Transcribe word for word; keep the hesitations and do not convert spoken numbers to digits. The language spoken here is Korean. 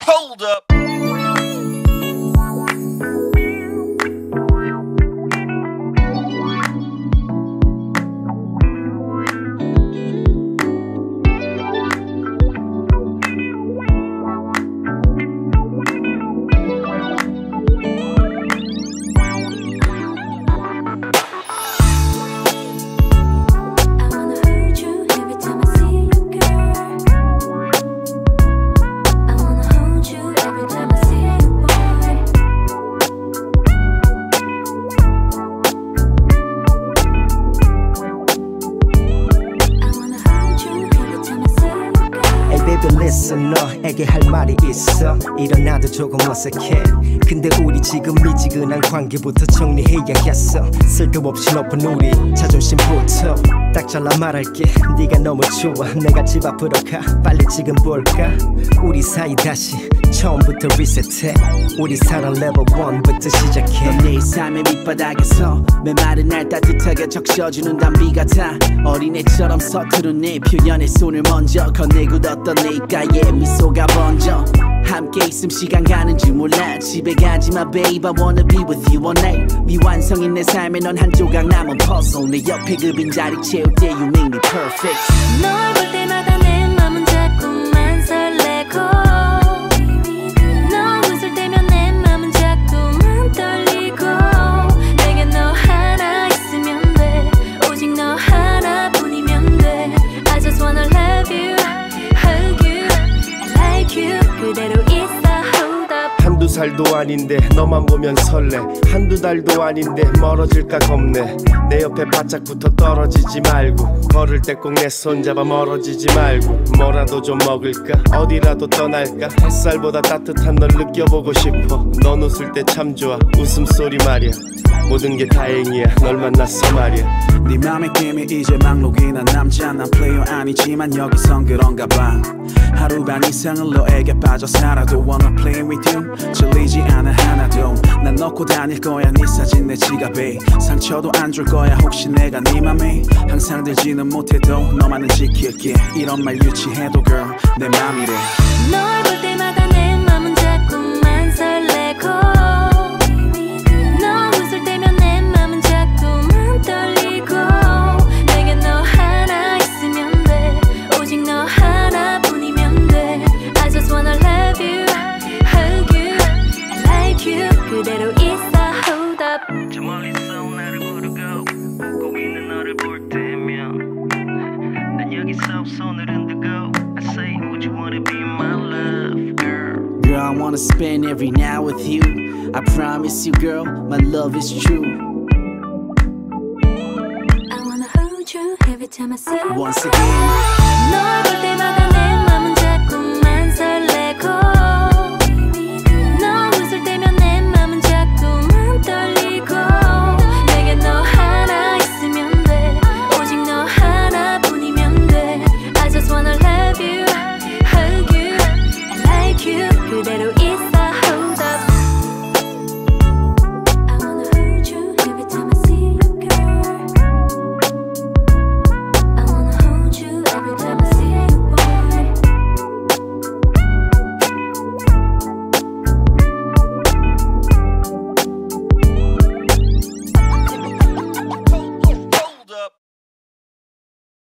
Hold up. Listen, 너에게 할 말이 있어. 일어나도 조금 어색해. 근데 우리 지금 미지근한 관계부터 정리해야겠어. 쓸데없이 높은 우리 자존심부터 딱 잘라 말할게. 네가 너무 좋아. 내가 집 앞으로 가. 빨리 지금 볼까? 우리 사이 다시 처음부터 리셋해. 우리 사랑 레벨 일부터 시작해. 넌 내 삶의 밑바닥에서 메마른 날 따뜻하게 적셔주는 담비 같아. 어린애처럼 서투른 내 표현에 손을 먼저 건네고 뒀던 내 입가에 미소가 번져. 함께 있음 시간 가는 줄 몰라. 집에 가지마 babe I wanna be with you all night. 미완성인 내 삶에 넌 한 조각 남은 puzzle. 내 옆에 그 빈자리 채울 때 you make me perfect. 널 볼 때마다 내 맘은 자꾸만 설레고 너 웃을 때면 내 맘은 자꾸만 떨리고 내게 너 하나 있으면 돼. 오직 너 하나뿐이면 돼. I just wanna love you, hug you, like you. 그대로 있어 hold up. 한두 살도 아닌데 너만 보면 설레. 한두 달도 아닌데 멀어질까 겁내. 내 옆에 바짝 붙어 떨어지지 말고 걸을 때 꼭 내 손잡아 멀어지지 말고. 뭐라도 좀 먹을까 어디라도 떠날까. 햇살보다 따뜻한 널 느껴보고 싶어. 넌 웃을 때 참 좋아 웃음소리 말이야. 모든 게 다행이야 널 만났어 말이야. 네 맘에 끼면 이제 막록이나 남자. 난 플레이어 아니지만 여기선 그런가 봐. 하루 반 이상을 너에게 빠져 살아도 wanna play with you. 질리지 않아 하나도. 난 넣고 다닐 거야 네 사진 내 지갑에. 상처도 안 줄 거야 혹시 내가 네 맘에. 항상 들지는 못해도 너만은 지킬게. 이런 말 유치해도 girl 내 맘이래. 널 볼 때마다 내 맘은 자꾸만 설레고 너 웃을 때면 내 맘은 자꾸만 떨리고 내게 너 하나 있으면 돼. 오직 너 하나뿐이면 돼. I just wanna love you, hug you, like you. 그대로 있어 hold up. 저 멀리서 나를 부르고 웃고 있는 너를 볼 때면 난 여기서 손을 흔들고 I say would you wanna be my love girl. Girl I wanna spend every night with you. I promise you girl my love is true. I wanna hold you every time I say Once again 널 볼 때마다 내